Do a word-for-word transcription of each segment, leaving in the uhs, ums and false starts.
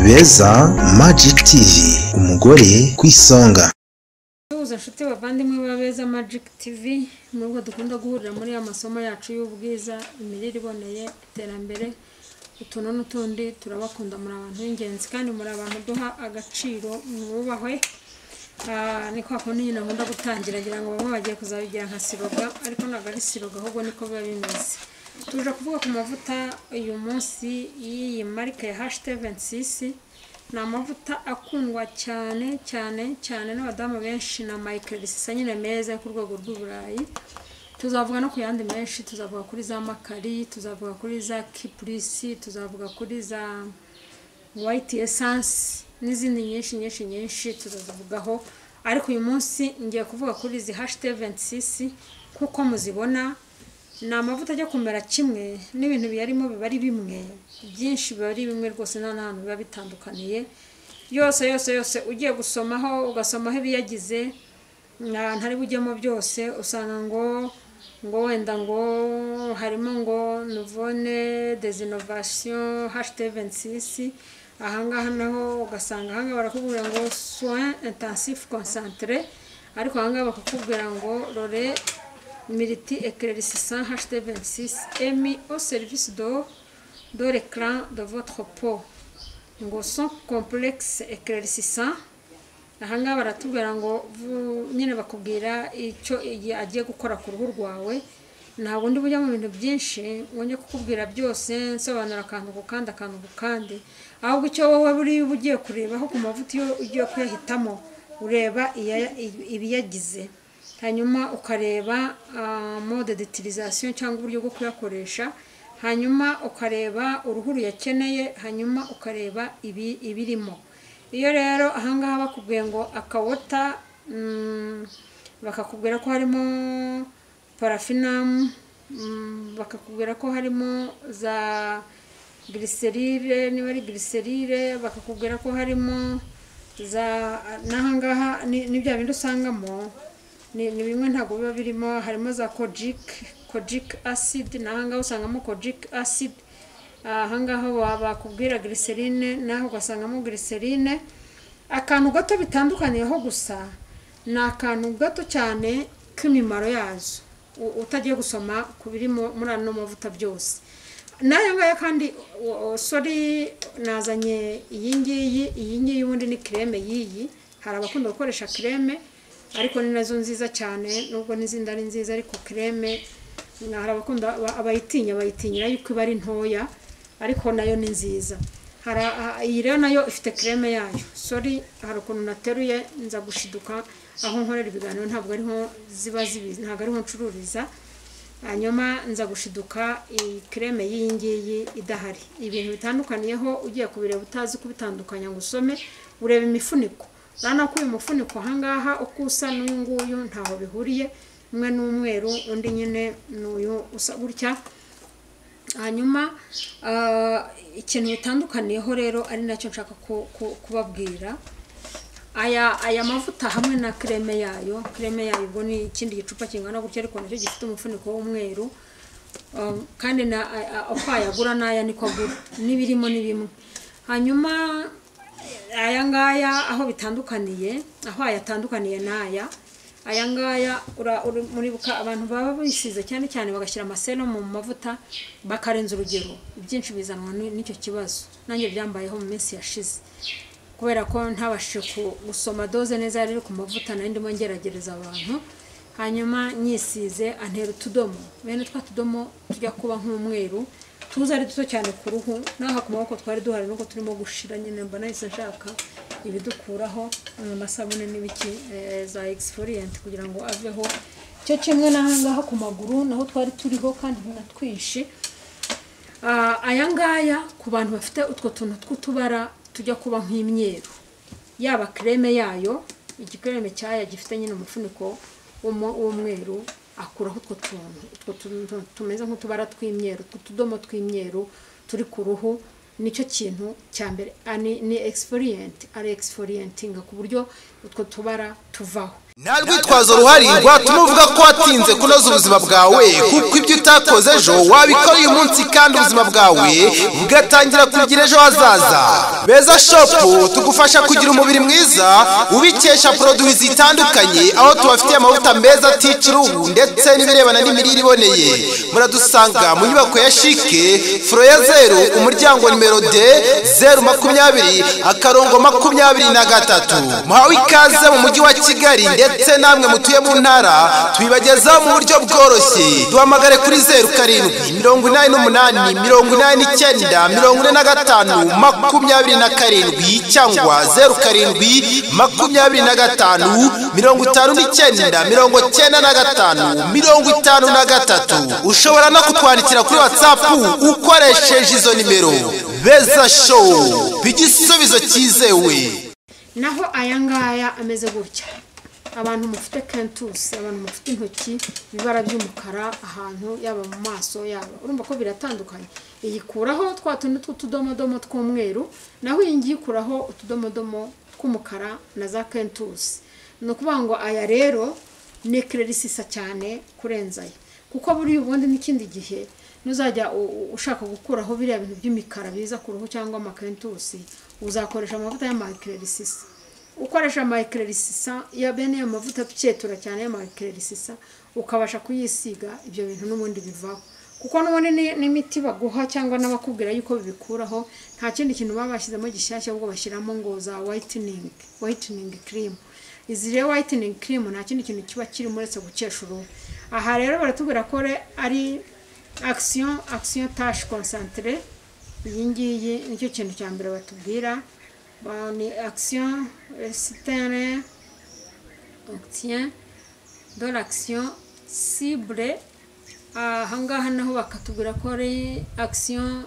Beza Magic T V, umugore ku isonga. Tuza nshuti bavandimwe ba Beza Magic T V, nubwo dukunda guhurira muri amasomo yacu y'ubwiza, imirire iboneye, iterambere, utuntu n'utundi. Turabakunda muri abantu b'ingenzi kandi muri abantu duha agaciro, mwubahwe. Ah, niko akoni nyine nkunda gutangira ngira ngo bamwe bagiye kuzabigira nka siroga, ariko ntabwo ari siroga, ahubwo niko biba bimeze. Tuje kuvuga ku mavuta uyu munsi y'iyi marike ya H T vingt-six. Ni amavuta akundwa cyane cyane cyane n'abadamu benshi, na microdisisa nyine meza ku rwego rw'uburayi. Tuzavuga no ku yandi menshi, tuzavuga kuri za makari, tuzavuga kuri za kiprisi, tuzavuga kuri za white essence n'izindi nyinshi nyinshi nyinshi tuzavugaho. Ariko uyu munsi ngiye kuvuga kuri izi H T vingt-six kuko muzibona ni amavuta ajya kumera kimwe, n'ibintu biyarimo biba ari bimwe, byinshi biba ari bimwe rwose, nta n'ahantu biba bitandukaniye. Yose yose yose ugiye gusomaho ugasomaho ibiyagize, ntari bujyemo byose, usanga ngo ngo wenda ngo harimo ngo nouvelle des innovations H T vingt-six. Ahangaha naho ugasanga ahangaha barakubwira ngo soins intensifs concentrés, ariko ahangaha bakakubwira ngo lore Militi éclaircissant H T vingt-six est mis au service de, de l'écran de votre peau. Ngo son complexe éclaircissant. Ahangaha baratubwira ngo nyine bakubwira icyo agiye gukora ku ruhu rwawe. Ntabwo ndi bujya mu bintu byinshi wonye kukubwira byose nsobanura akantu ku kandi akantu ku kandi, ahubwo icyo wowe buri bugiye kurebaho ku mavuta iyo ugiye kuyahitamo, ureba ibiyagize, hanyuma ukareba uh, mode d'utilisation cyangwa uburyo bwo kuyakoresha, hanyuma ukareba uruhu ruyakeneye, hanyuma ukareba ibi ibirimo. Iyo rero ahangaha bakubwiye ngo akawota, mm, bakakubwira ko harimo parafinum, mm, bakakubwira ko harimo za glycerine, niba ari glycerine, bakakubwira ko harimo za nahangaha ni, ni bya bindi usangamo ni bimwe ntabwo biba birimo. Harimo za kojic kojic acid, nahangaha usangamo kojic acid. Ahangaha bakubwira glycerine, naho ugasangamo glycerine. Akantu gato bitandukaniyeho gusa ni akantu gato cyane k'imimaro yazo, utagiye gusoma ku birimo muri ano mavuta byose. Nayo ngaya kandi sorry nazanye iyi ngiyi iyi ngiyi ubundi ni creme yiyi. Hari abakunda gukoresha creme ariko ni nazo nziza cyane, nubwo n'izindi ari nziza, ariko creme hari abakunda abayitinya bayitinyira yuko iba ari ntoya, ariko nayo ni nziza. Hari iyi rero nayo ifite creme yayo. Sorry hari ukuntu nateruye nza gushiduka aho nkorera ibiganiro, ntabwo ariho ziba zibizi, ntabwo ariho ncururiza. Hanyuma nza gushiduka iyi creme y'iyi ngiyi idahari. Ibintu bitandukaniyeho ugiye kubireba utazi kubitandukanya ngo usome, ureba imifuniko. Rana ko uyu mufuniko ahangaha uko usa n'uyu nguyu ntaho bihuriye, umwe n'umweru undi nyine n'uyu usa gutya. Hanyuma uh, ikintu bitandukaniyeho rero ari nacyo nshaka kubabwira, aya aya mavuta hamwe na creme yayo. Creme yayo ubwo ni ikindi gicupa kingana gutya, ariko nacyo gifite umufuniko w'umweru, um, kandi na uko ayagura n'aya niko agura, n'ibirimo ni bimwe. Hanyuma aya ngaya aho bitandukaniye, aho ayatandukaniye n'aya aya ngaya muribuka abantu baba bisize cyane cyane bagashyira amaseno mu mavuta bakarenza urugero, byinshi bizanwa n'icyo kibazo. Nanjye byambayeho mu minsi yashize, kubera ko ntabashije gusoma doze neza yari ku mavuta, nari ndimo ngeragereza abantu. Hanyuma nyisize antera utudomo, bene twa tudomo tujya kuba nk'umweru, tuza ari duto cyane ku ruhu, naho ku maboko twari duhari nuko turimo gushira nyine. Mba nahise nshaka ibidukuraho amasabune n'ibiki e, za exfoliant kugira ngo aveho. Cyo kimwe nahangaha ku maguru naho twari turiho kandi na twinshi. Uh, aya ngaya ku bantu bafite utwo tuntu tw'utubara tujya kuba nk'imyeru, yaba creme yayo, igikreme cyaya gifite nyine umufuniko w'umweru, akuraho utwo tuntu utwo tuntu tumeze nk'utubara tw'imyeru, tw'utudomo tw'imyeru turi ku ruhu. Nicyo kintu cya mbere, ni exfoliant, ari exfolianting ku buryo utwo tubara tuvaho. nta rwitwazo ruhari rwatuma uvuga ko watinze kunoza ubuzima bwawe kuko ibyo utakoze ejo wabikora uyu munsi kandi ubuzima bwawe bugatangira kugira ejo hazaza. Beza Shop tugufasha kugira umubiri mwiza ubikesha produits zitandukanye, aho tubafitiye amavuta meza atica uruhu ndetse n'ibirebana n'imirire iboneye. Muradusanga mu nyubako ya Shike furo ya zeru umuryango nimero D zeru makumyabiri akarongo makumyabiri na gatatu. Muhawe ikaze mu mujyi wa Kigali ndetse namwe mutuye mu ntara twibagezaho mu buryo bworoshye. Duhamagare kuri zeru karindwi mirongo inani n'umunani mirongo inani n'icyenda mirongo ine na gatanu makumyabiri na karindwi cyangwa zeru karindwi makumyabiri na gatanu mirongo itanu n'icyenda mirongo cyenda na gatanu mirongo itanu na gatatu. Ushobora no kutwandikira kuri WhatsApp ukoresheje izo nimero. Beza Shop, igisubizo cyizewe. Naho aya ngaya ameze gutya, abantu mufite kentusi, abantu mufite intoki ibibara by'umukara ahantu yaba mu maso yaba, urumva ko biratandukanye. Iyikuraho twa tuntu tw'utudomodomo tw'umweru, naho iyi ngiyi ikuraho utudomodomo tw'umukara na za kentusi. No kuvuga ngo aya rero ni clerisisa cyane kurenza aya, kuko buri ubundi n'ikindi gihe nuzajya ushaka gukuraho biriya bintu by'imikara biza ku ruhu cyangwa amakentusi, uzakoresha amavuta y'amaklerisisa. Ukoresha amaklerisisa ya bene amavuta tucyetura cyane y'amaklerisisa ukabasha kuyisiga, ibyo bintu n'ubundi bivaho, kuko n'ubundi n'imiti baguha cyangwa n'abakubwira yuko bibikuraho nta kindi kintu baba bashyizemo gishyashya, ahubwo bashyiramo ngo za whitening whitening cream. Izi rero whitening cream nta kindi kintu kiba kiri muretse gukesha uruhu. Aha rero baratubwira ko ari action action tache concentré. Iyi ngiyi nicyo kintu cya mbere batubwira, ni action externe obtient de l'action cible. Ahangaha naho bakatubwira ko ari action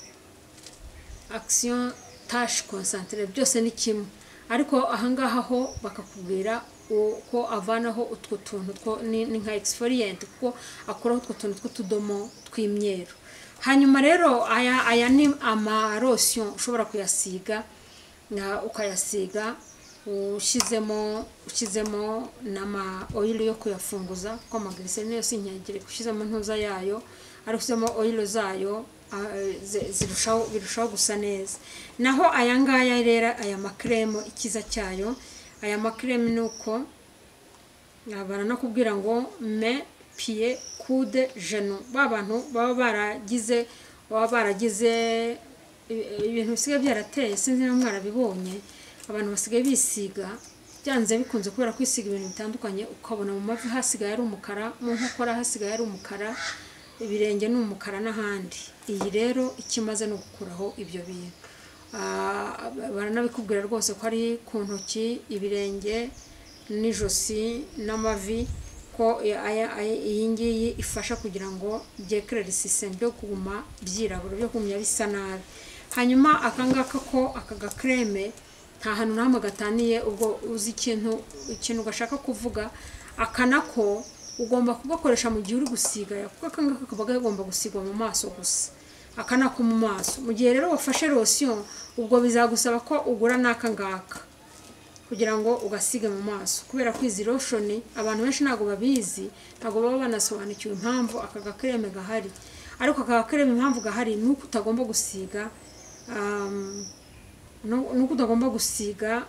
action tache concentré, byose ni kimwe, ariko ahangaha ho bakakubwira ko avanaho utwo tuntu two ni nka exfoliant, kuko akuraho utwo tuntu tw'utudomo tw'imyeru. Hanyuma rero aya aya ni ama lotion ushobora kuyasiga na ukayasiga ushizemo ushizemo nama oil yo kuyafunguza, ko amaglycerine yose inkengere kushizemo ntuza yayo, ari kushizemo oil zayo zirushaho birushaho gusa neza. Naho aya ngaya rero aya makremo ikiza cyayo, aya makreme nuko abana nakubwira ngo me pied coude genou, babantu baba baragize baba baragize ibintu bisigaye byarateye, sinzi na mwarabibonye, abantu basigaye bisiga byanze bikunze kubera kwisiga ibintu bitandukanye, ukabona mu mavi hasigaye ari umukara, mu nkokora hasigaye ari umukara, ibirenge n'umukara n'ahandi. Iyi rero ikimaze no gukuraho ibyo bintu. Ah, baranabikubwira rwose ko ari ku ntoki, ibirenge n'ijosi n'amavi, ko iyi ngiyi ifasha kugira ngo byeclerisise byo kuguma byirabura, byo kumya bisa nabi. Hanyuma akangaka ko akaga creme nta hantu namwe gataniye, ubwo uzi ikintu ikintu gashaka kuvuga, akanako ugomba kugakoresha mu gihe uri gusiga, kuko akangaka kaba gagomba gusigwa mu maso gusa, akanako mu maso. Mu gihe rero wafashe lotion, ubwo bizagusaba ko ugura nakangaka kugira ngo ugasiga mu maso, kubera ko izi lotion abantu benshi ntago babizi, ntago baba banasobanukiwe impamvu akaga creme gahari. Ariko akaga creme impamvu gahari nuko utagomba gusiga um, nuko utagomba gusiga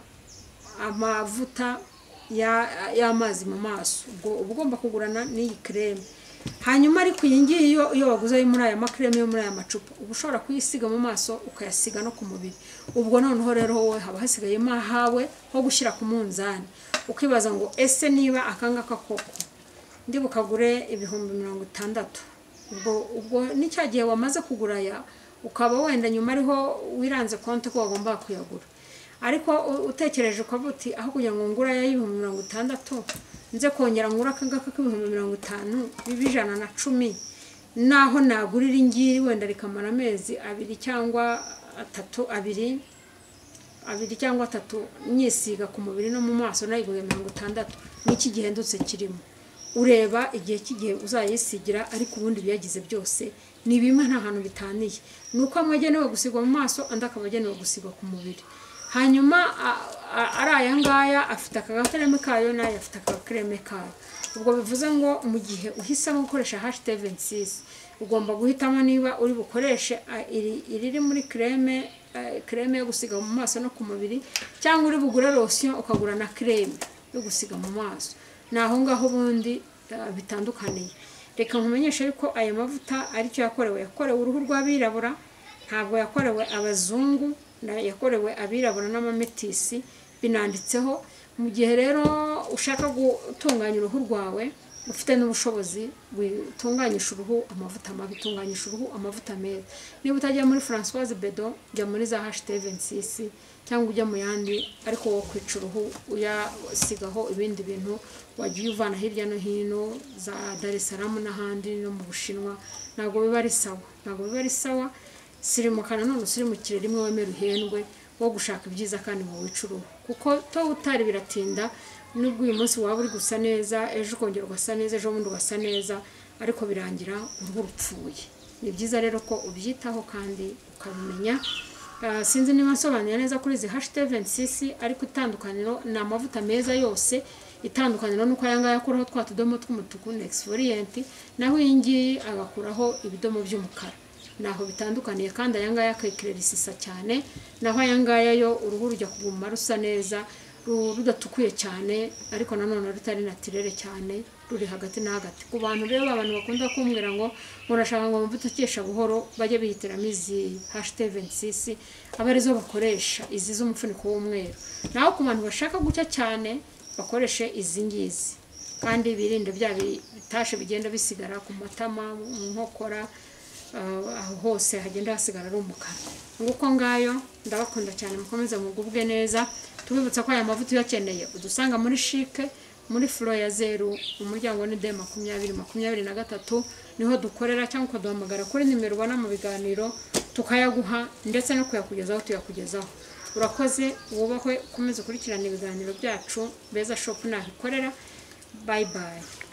amavuta ya y'amazi mu maso, ubwo ugomba kugurana n'iyi creme. Hanyuma ariko iyi ngiyi iyo iyo waguze muri aya makreme yo muri aya macupa, ubushobora kuyisiga mu maso ukayasiga no ku mubiri. Ubwo noneho rero wowe haba hasigaye mahawe ho gushyira ku munzani, ukibaza ngo ese niba akangaka koko ndi bukagure ibihumbi mirongo itandatu, ubwo ubwo n'icyagiye wamaze kugura ya ukaba wenda nyuma ariho wiranze konte ko wagomba kuyagura. Ariko utekereje ukavuti aho kugira ngo ngura ya ibihumbi mirongo itandatu nze kongera ngura akangaka k'ibihumbi mirongo itanu bibijana na cumi, naho nagurira ingiri wenda rikamara amezi abiri cyangwa atatu abiri abiri cyangwa atatu nyisiga ku mubiri no mu maso nayiguye mirongo itandatu, n'iki gihendutse kirimo. Ureba igihe kigiye uzayisigira, ariko ubundi byagize byose ni bimwe nta hantu bitaniye, nuko amwagenewe gusigwa mu maso andi akabagenewe gusigwa ku mubiri. hanyuma ari aya ngaya afite akakreme kayo nayo afite akakreme kayo. Ubwo bivuze ngo mu gihe uhisemo gukoresha H T vingt-six ugomba guhitamo niba uri bukoreshe iriri muri creme creme yo gusiga mu maso no ku mubiri cyangwa uri bugure lotion ukagura na creme yo gusiga mu maso. Naho ngaho bundi bitandukaniye. Reka nkumenyeshe yuko aya mavuta ari cyo yakorewe yakorewe uruhu rw'abirabura, ntabwo yakorewe abazungu, yakorewe abirabura n'amametisi binanditseho. Mu gihe rero ushaka gutunganya uruhu rwawe ufite n'ubushobozi bitunganyisha uruhu amavuta mabi, bitunganyisha uruhu amavuta meza. Niba utajya muri Françoise Bedo jya muri za H T vingt-six cyangwa ujya mu yandi, ariko wo kwica uruhu uyasigaho ibindi bintu wagiye uvana hirya no hino za Dar es Salaam n'ahandi no mu Bushinwa. Ntabwo biba ari sawa, ntabwo biba ari sawa. Sirimukana none usirimukire rimwe wemera uhendwe wo gushaka ibyiza kandi mu wicuruhu, kuko to utari biratinda. Nubwo uyu munsi waba uri gusa neza, ejo ukongera ugasa neza, ejo bundi ugasa neza, ariko birangira uruhu rupfuye. Ni byiza rero ko ubyitaho kandi ukabimenya. Uh, sinzi niba nsobanuye neza kuri izi H T vingt-six, ariko itandukaniro ni amavuta meza yose. Itandukaniro nuko aya ngaya akuraho twa tudomo tw'umutuku exfoliant, naho iyi ngiyi agakuraho ibidomo by'umukara. Naho bitandukaniye, kandi aya ngaya akayiklerisisa cyane, naho aya ngaya yo uruhu rujya kuguma rusa neza, rudatukuye cyane ariko nanone rutari naturere cyane, ruri hagati na hagati. Ku bantu rero abantu bakunda kumbwira ngo murashaka ngo mvuta cyesha buhoro, bajye bihitiramo izi H T vingt-six abarizo bakoresha, izi z'umufuniko w'umweru. Naho ku bantu bashaka gucya cyane bakoreshe izi ngizi, kandi birinde bya bitashe bigenda bisigara ku matama, mu nkokora, aho hose hagenda hasigara ari umukara. Nguko ngayo ndabakunda cyane, mukomeze mugubwe neza. Tubibutsa ko aya mavuta uyakeneye udusanga muri Chic muri Flow ya Zero, umuryango ni D makumyabiri makumyabiri na gatatu, niho dukorera, cyangwa ukaduhamagara kuri nimero ubona mu biganiro tukayaguha, ndetse no kuyakugezaho tuyakugezaho. Urakoze, wubahwe, ukomeze ukurikirana ibiganiro byacu. Beza Shop nahikorera. Bye bye.